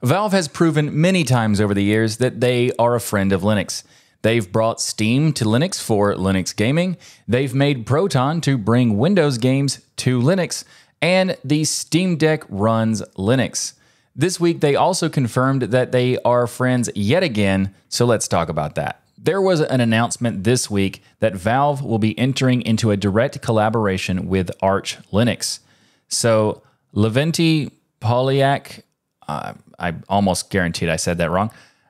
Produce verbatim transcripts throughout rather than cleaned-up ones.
Valve has proven many times over the years that they are a friend of Linux. They've brought Steam to Linux for Linux gaming, they've made Proton to bring Windows games to Linux, and the Steam Deck runs Linux. This week, they also confirmed that they are friends yet again, so let's talk about that. There was an announcement this week that Valve will be entering into a direct collaboration with Arch Linux. So, Leventi Polyak, uh, I almost guaranteed I said that wrong,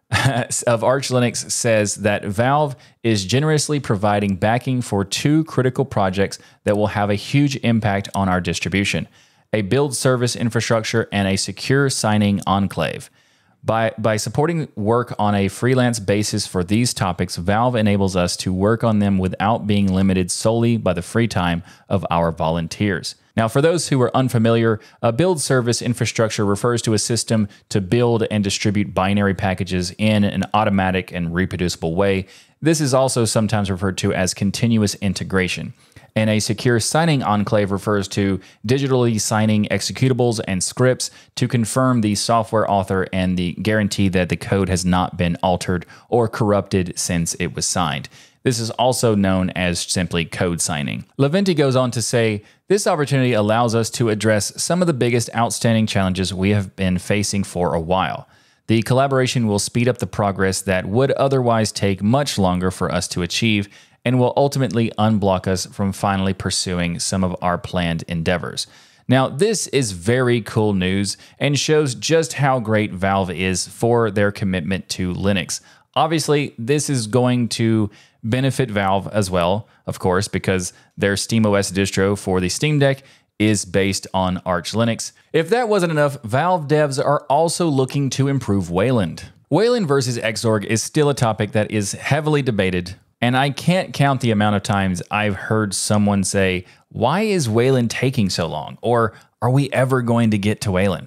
of Arch Linux says that Valve is generously providing backing for two critical projects that will have a huge impact on our distribution: a build service infrastructure and a secure signing enclave. By, by supporting work on a freelance basis for these topics, Valve enables us to work on them without being limited solely by the free time of our volunteers. Now, for those who are unfamiliar, a build service infrastructure refers to a system to build and distribute binary packages in an automatic and reproducible way. This is also sometimes referred to as continuous integration. And a secure signing enclave refers to digitally signing executables and scripts to confirm the software author and the guarantee that the code has not been altered or corrupted since it was signed. This is also known as simply code signing. Leventi goes on to say, this opportunity allows us to address some of the biggest outstanding challenges we have been facing for a while. The collaboration will speed up the progress that would otherwise take much longer for us to achieve and will ultimately unblock us from finally pursuing some of our planned endeavors. Now, this is very cool news and shows just how great Valve is for their commitment to Linux. Obviously, this is going to benefit Valve as well, of course, because their SteamOS distro for the Steam Deck is based on Arch Linux. If that wasn't enough, Valve devs are also looking to improve Wayland. Wayland versus Xorg is still a topic that is heavily debated, and I can't count the amount of times I've heard someone say, why is Wayland taking so long? Or are we ever going to get to Wayland?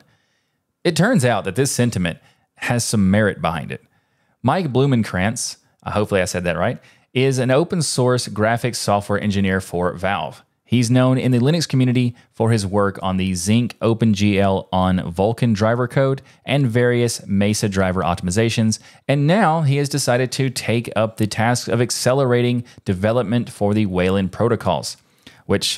It turns out that this sentiment has some merit behind it. Mike Blumenkrantz, uh, hopefully I said that right, is an open source graphics software engineer for Valve. He's known in the Linux community for his work on the Zinc OpenGL on Vulkan driver code and various Mesa driver optimizations, and now he has decided to take up the task of accelerating development for the Wayland protocols, which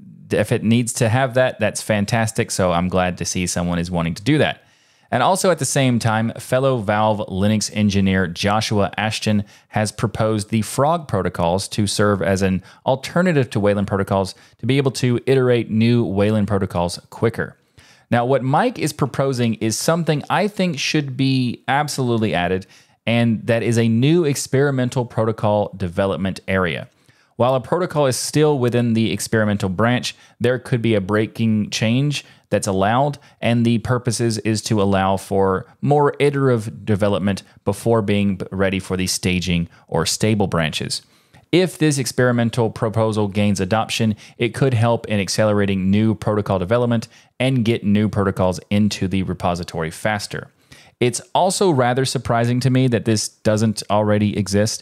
if it needs to have that, that's fantastic, so I'm glad to see someone is wanting to do that. And also at the same time, fellow Valve Linux engineer Joshua Ashton has proposed the Frog protocols to serve as an alternative to Wayland protocols to be able to iterate new Wayland protocols quicker. Now, what Mike is proposing is something I think should be absolutely added, and that is a new experimental protocol development area. While a protocol is still within the experimental branch, there could be a breaking change that's allowed, and the purposes is to allow for more iterative development before being ready for the staging or stable branches. If this experimental proposal gains adoption, it could help in accelerating new protocol development and get new protocols into the repository faster. It's also rather surprising to me that this doesn't already exist.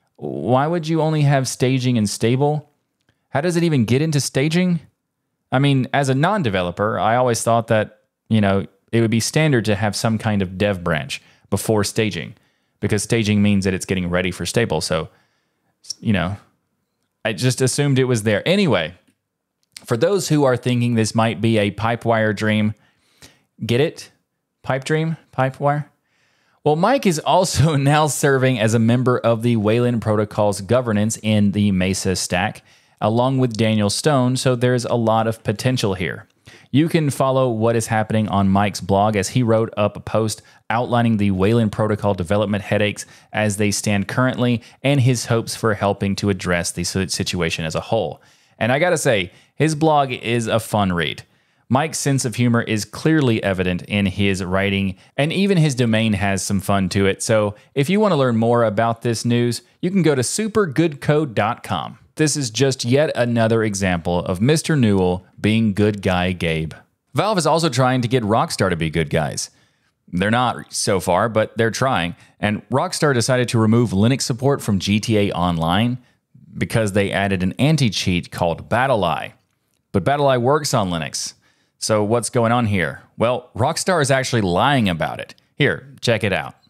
Why would you only have staging and stable? How does it even get into staging? I mean, as a non-developer, I always thought that, you know, it would be standard to have some kind of dev branch before staging, because staging means that it's getting ready for stable. So, you know, I just assumed it was there. Anyway, for those who are thinking this might be a Pipewire dream, get it? Pipe dream? Pipewire? Well, Mike is also now serving as a member of the Wayland Protocol's governance in the Mesa stack, along with Daniel Stone, so there's a lot of potential here. You can follow what is happening on Mike's blog as he wrote up a post outlining the Wayland Protocol development headaches as they stand currently and his hopes for helping to address the situation as a whole. And I gotta say, his blog is a fun read. Mike's sense of humor is clearly evident in his writing, and even his domain has some fun to it. So if you want to learn more about this news, you can go to super good code dot com. This is just yet another example of Mister Newell being good guy Gabe. Valve is also trying to get Rockstar to be good guys. They're not so far, but they're trying. And Rockstar decided to remove Linux support from G T A Online because they added an anti-cheat called BattleEye. But BattleEye works on Linux. So what's going on here? Well, Rockstar is actually lying about it. Here, check it out.